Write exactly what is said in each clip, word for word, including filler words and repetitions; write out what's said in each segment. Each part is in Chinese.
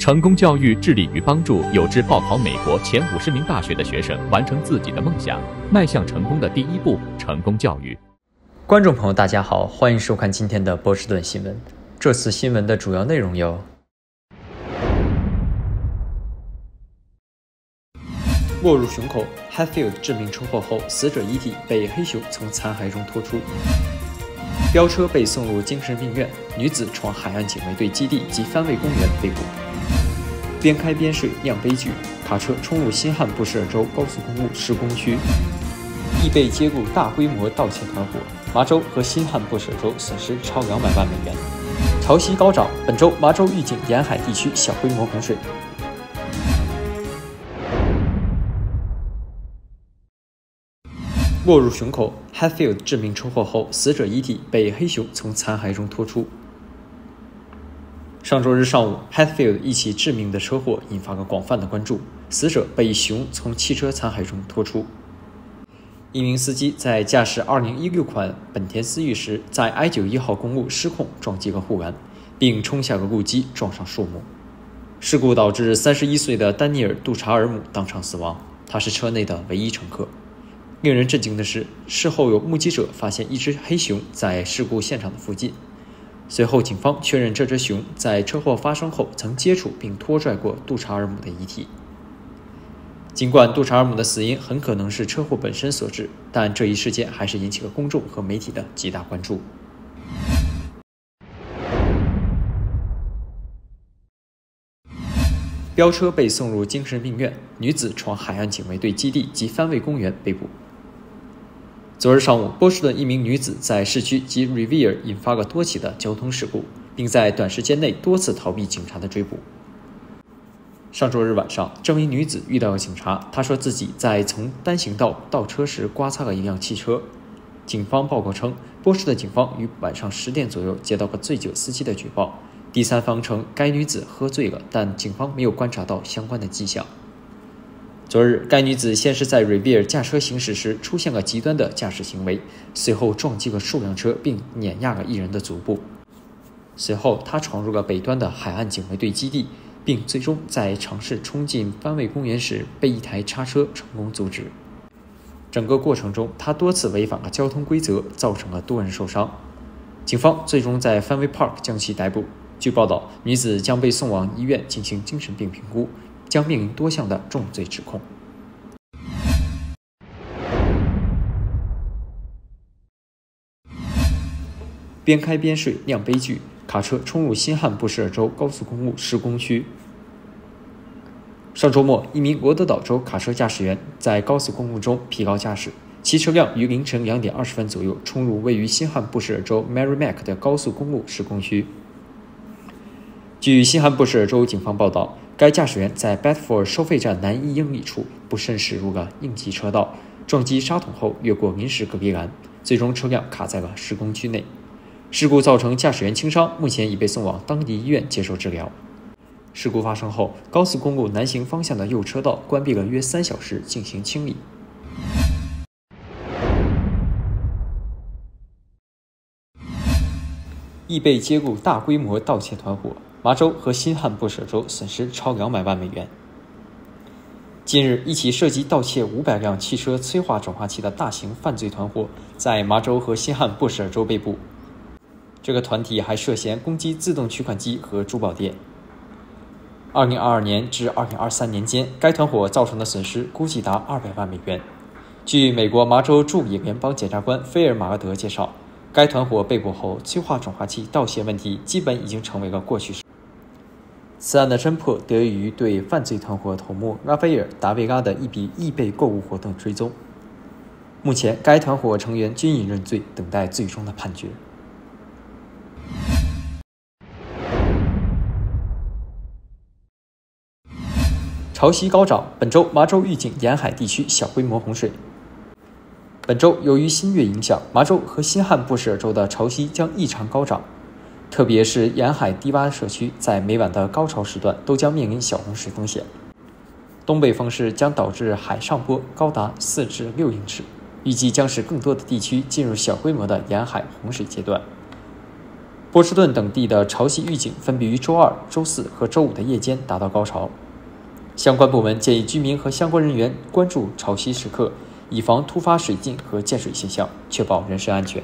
成功教育致力于帮助有志报考美国前五十名大学的学生完成自己的梦想，迈向成功的第一步。成功教育。 观众朋友，大家好，欢迎收看今天的波士顿新闻。这次新闻的主要内容有：没入熊口 ，Hatfield 致命车祸后，死者遗体被黑熊从残骸中拖出；飙车被送入精神病院，女子闯海岸警卫队基地及番位公园被捕；边开边睡酿悲剧，卡车冲入新罕布什尔州高速公路施工区；易贝接顾大规模盗窃团伙，麻州和新罕布什尔州损失超两百万美元。潮汐高涨，本周麻州预警沿海地区小规模洪水。没入熊口 ，Hatfield 致命车祸后，死者遗体被黑熊从残骸中拖出。上周日上午 ，Hatfield 一起致命的车祸引发了广泛的关注，死者被熊从汽车残骸中拖出。一名司机在驾驶二零一六款本田思域时，在 I 九十一号公路失控撞击了护栏，并冲下了路基，撞上树木。事故导致三十一岁的丹尼尔·杜查尔姆当场死亡，他是车内的唯一乘客。令人震惊的是，事后有目击者发现一只黑熊在事故现场的附近。随后，警方确认这只熊在车祸发生后曾接触并拖拽过杜查尔姆的遗体。尽管杜查尔姆的死因很可能是车祸本身所致，但这一事件还是引起了公众和媒体的极大关注。飙车被送入精神病院，女子闯海岸警卫队基地及番位公园被捕。昨日上午，波士顿一名女子在市区及 Revere 引发了多起的交通事故，并在短时间内多次逃避警察的追捕。上周日晚上，这名女子遇到了警察，她说自己在从单行道倒车时刮擦了一辆汽车。警方报告称，波士顿警方于晚上十点左右接到了醉酒司机的举报，第三方称该女子喝醉了，但警方没有观察到相关的迹象。昨日，该女子先是在 Revere 驾车行驶时出现了极端的驾驶行为，随后撞击了数辆车并碾压了一人的足部。随后，她闯入了北端的海岸警卫队基地，并最终在尝试冲进番位公园时被一台叉车成功阻止。整个过程中，她多次违反了交通规则，造成了多人受伤。警方最终在番位 Park 将其逮捕。据报道，女子将被送往医院进行精神病评估，将面临多项的重罪指控。边开边睡酿悲剧，卡车冲入新罕布什尔州高速公路施工区。上周末，一名罗德岛州卡车驾驶员在高速公路中疲劳驾驶，其车辆于凌晨两点二十分左右冲入位于新罕布什尔州 Merrimack 的高速公路施工区。据新罕布什尔州警方报道，该驾驶员在 Bedford 收费站南一英里处不慎驶入了应急车道，撞击沙桶后越过临时隔离栏，最终车辆卡在了施工区内。事故造成驾驶员轻伤，目前已被送往当地医院接受治疗。事故发生后，高速公路南行方向的右车道关闭了约三小时进行清理。易贝接顾大规模盗窃团伙，麻州和新罕布什尔州损失超两百万美元。近日，一起涉及盗窃五百辆汽车催化转化器的大型犯罪团伙在麻州和新罕布什尔州被捕。这个团体还涉嫌攻击自动取款机和珠宝店。二零二二年至二零二三年间，该团伙造成的损失估计达二百万美元。据美国麻州驻野联邦检察官菲尔马格德介绍，该团伙被捕后，催化转化器盗窃问题基本已经成为了过去式。此案的侦破得益于对犯罪团伙头目拉斐尔·达维拉的一笔易贝购物活动追踪。目前，该团伙成员均已认罪，等待最终的判决。潮汐高涨，本周麻州预警沿海地区小规模洪水。本周由于新月影响，麻州和新罕布什尔州的潮汐将异常高涨，特别是沿海低洼社区，在每晚的高潮时段都将面临小洪水风险。东北风势将导致海上波高达四至六英尺，预计将使更多的地区进入小规模的沿海洪水阶段。 波士顿等地的潮汐预警分别于周二、周四和周五的夜间达到高潮。相关部门建议居民和相关人员关注潮汐时刻，以防突发水浸和溅水现象，确保人身安全。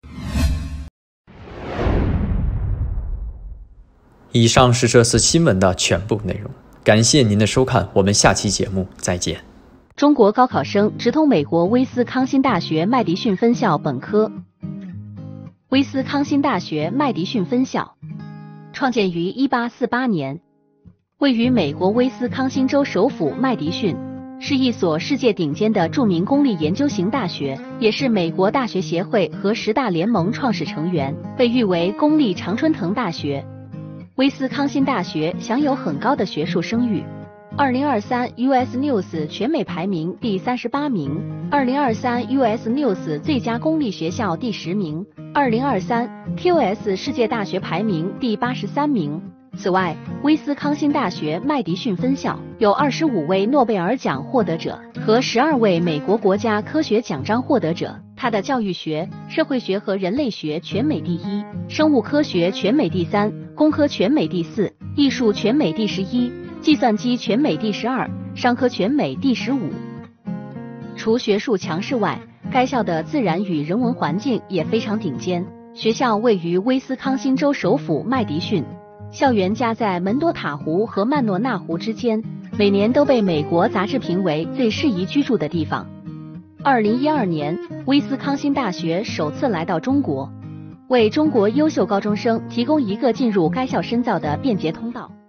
以上是这次新闻的全部内容，感谢您的收看，我们下期节目再见。 中国高考生直通美国威斯康辛大学麦迪逊分校本科。威斯康辛大学麦迪逊分校创建于一八四八年，位于美国威斯康辛州首府麦迪逊，是一所世界顶尖的著名公立研究型大学，也是美国大学协会和十大联盟创始成员，被誉为公立常春藤大学。威斯康辛大学享有很高的学术声誉。二零二三 U S News 全美排名第三十八名，二零二三 U S News 最佳公立学校第十名，二零二三 Q S 世界大学排名第八十三名。此外，威斯康辛大学麦迪逊分校有二十五位诺贝尔奖获得者和十二位美国国家科学奖章获得者。它的教育学、社会学和人类学全美第一，生物科学全美第三，工科全美第四，艺术全美第十一，计算机全美第十二，商科全美第十五。除学术强势外，该校的自然与人文环境也非常顶尖。学校位于威斯康辛州首府麦迪逊，校园夹在门多塔湖和曼诺纳湖之间，每年都被美国杂志评为最适宜居住的地方。二零一二年，威斯康辛大学首次来到中国，为中国优秀高中生提供一个进入该校深造的便捷通道。